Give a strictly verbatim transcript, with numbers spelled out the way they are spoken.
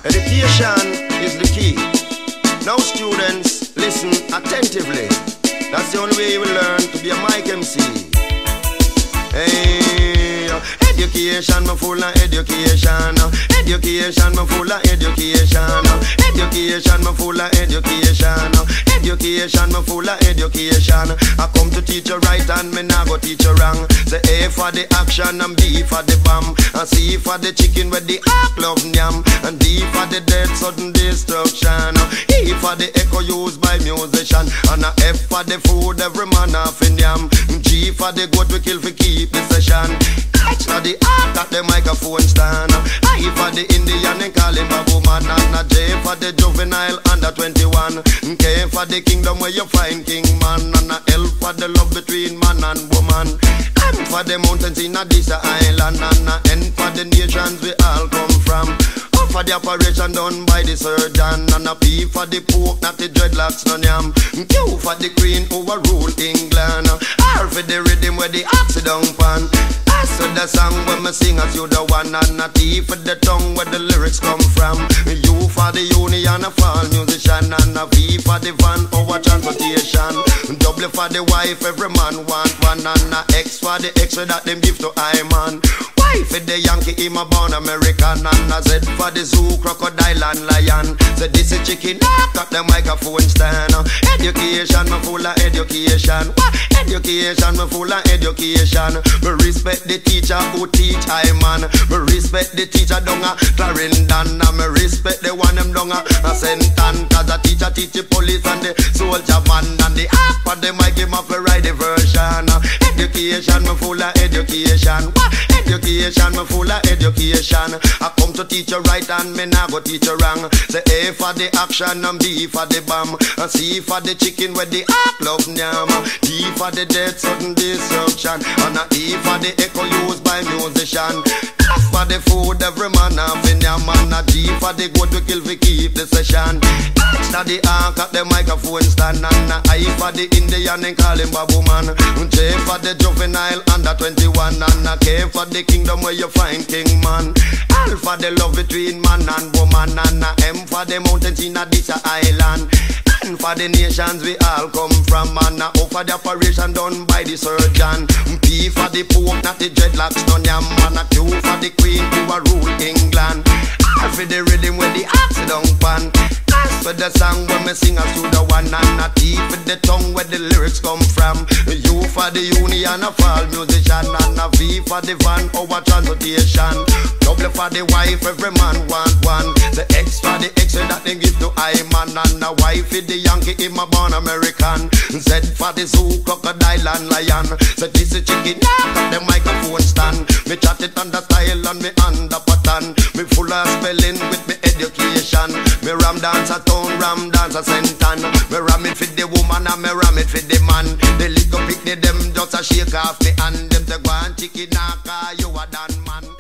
Education is the key. Now students, listen attentively. That's the only way you will learn to be a mic M C. Hey, education, me full of education. Education, me full of education. Education, me full of education. Education, me full of education. I come to teach you right and me nah go teach you wrong. Say A for the action and B for the bomb, and C for the chicken with the hawk love yam, and D for the death sudden destruction. E for the echo used by musician, and a F for the food every man off in yam. G for the goat we kill for keep the session. H for the ark at the microphone stand. I for the Indian and call him Babu man. And a J for the juvenile under twenty-one. K for the kingdom where you find king man. And a L for the love between man and woman. M for the mountains in a this island. And a N for the nations we all come from. O for the operation done by the surgeon. And a P for the pope, not the dreadlocks no yam. Q for the queen who rule England. R for the rhythm where the ox down pan. S for the song when me sing as you the one. And a T for the tongue where the lyrics come from. U for the union of all musician. And a V for the van our transportation. W for the wife every man want one. And a X for the extra that them give to I man. Y for the Yankee him a born American. And a Z for the zoo, crocodile and lion. So this is chicken, got the microphone stand. Education, me full of education. Education, me full of education. Me respect the teacher who teach I man. Me respect the teacher down a Clarendon. And me respect the one them down a Senton. Cause the teacher teach the police and the soldier man. And the app for them I give up a right version. Education, me full of education. Education, me full of education. I come to teach you right and me nah go teach you wrong. Say A for the action and B for the bomb, and C for the chicken with the hawk love yam. D for the death sudden destruction, and a E for the echo used by musician. F for the food every man have in yam, and a G for the goat we kill we keep the session. H for the ark at the microphone stand, and a I for the Indian and call him Babu man. J for the juvenile under twenty-one, and a K for the kingdom where you find king man. L for the love between man and woman, and a M for the mountains in a this island. N for the nations we all come from, and a O for the operation done by the surgeon. P for the pope, not the dreadlocks no yam, and a Q for the queen who a rule England. R for the rhythm where the ox down pan. S for the song when me sing as to the one, and a T for the tongue where the lyrics come from. U for the union of all musician, and a V for the van our transportation. W for the wife every man want one. The X for the X that they give to I man, and a Y for the Yankee him a born American. Z for the zoo, crocodile and lion. So this is chicken, got the microphone stand. Me chat it under style and me under pattern. Me full of spelling with me education. Me ram dance a town, ram dance a senton. Me ram it for the woman and me ram it for the man. The little pick them just a shake off me hand. Them say go and chicken, naka, you a done man.